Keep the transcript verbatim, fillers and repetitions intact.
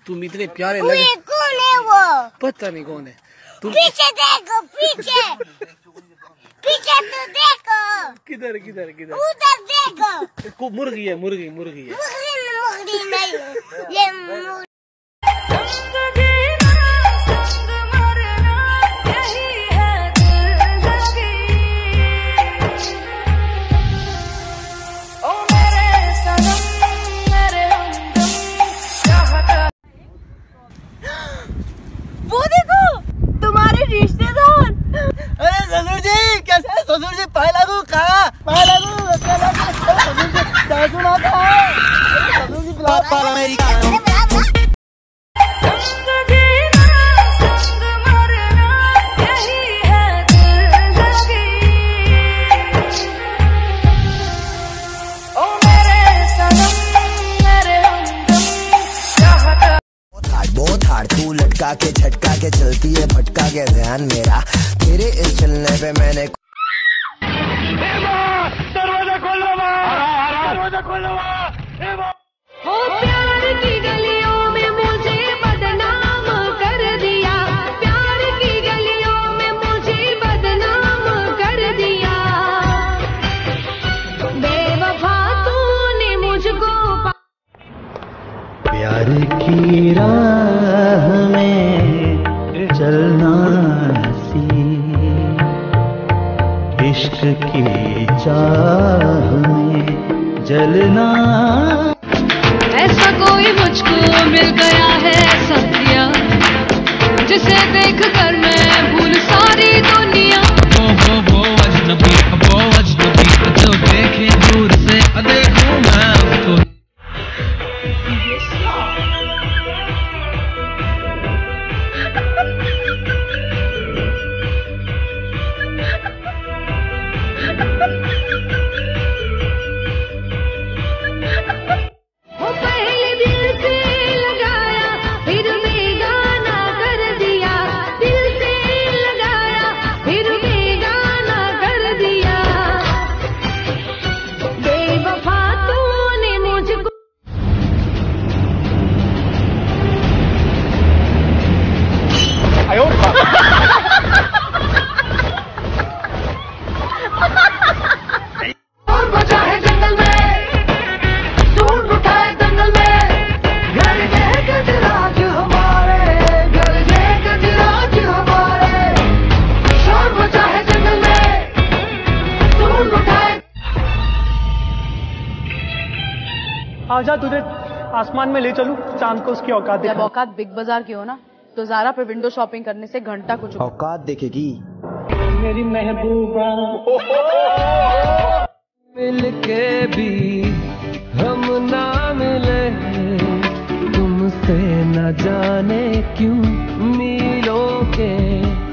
तुम इतने प्यारे लगे। कौन है वो? पता नहीं कौन है। तुम पीछे देखो, पीछे पीछे तो देखो। किधर किधर किधर? उधर देखो। मुर्गी है, मुर्गी मुर्गी है। मुर्गी मुर्गी नहीं, ये मुर्गी। वो देखो तुम्हारे रिश्तेदार। अरे ससुर जी कैसे है? ससुर जी पाए लागू कहाँ? पाए लागू ससुर जी सासू माँ कहाँ है? ससुर जी पापा अमेरिका। बहुत हार्ड तू लटका के झटका के चलती है भटका के ध्यान मेरा तेरे इस चलने पे मैंने। दरवाजा खोल लो, दरवाजा खोल लो। हो प्यार की गलियों में मुझे बदनाम कर दिया, प्यार की गलियों में मुझे बदनाम कर दिया, बेवफा तूने मुझको। प्यार की राह में चलना सी, इश्क की चाह में जलना। ऐसा कोई मुझको मिल गया है सत्या, जिसे देख कर मैं भूल सारी दुनिया। वो वो वो अजनबी, वो अजनबी जो देखे दूर से देखूं मैं उसको। आजा तुझे आसमान में ले चलूं, चांद को उसकी औकात दिखा। जब औकात बिग बाजार की हो ना, तो ज़ारा पे विंडो शॉपिंग करने से घंटा कुछ औकात देखेगी मेरी महबूबा। मिलके भी हम ना मिले, तुमसे न जाने क्यों मीलों के